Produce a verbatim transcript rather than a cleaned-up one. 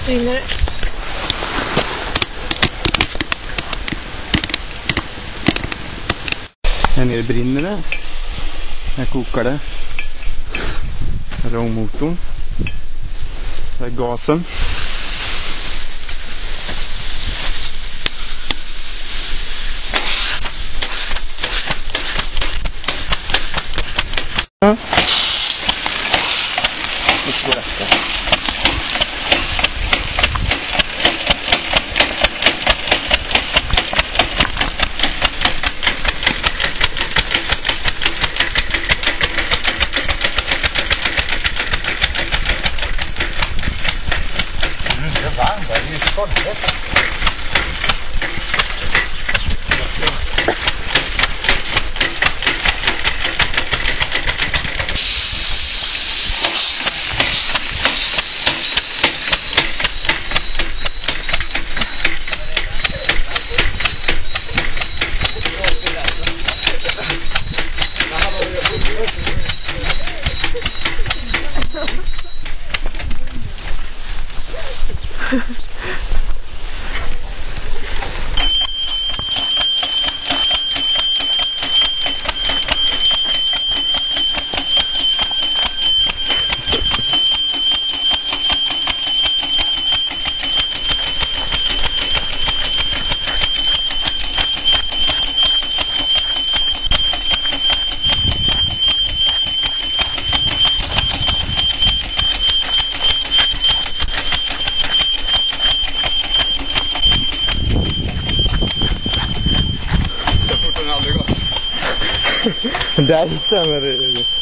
Brinner det? Her nede brinner det. Her koker det. Her er motoren. Her er gasen. Ja. Ikke på dette. Det er varmt, det er litt koldt. Der stemmer det.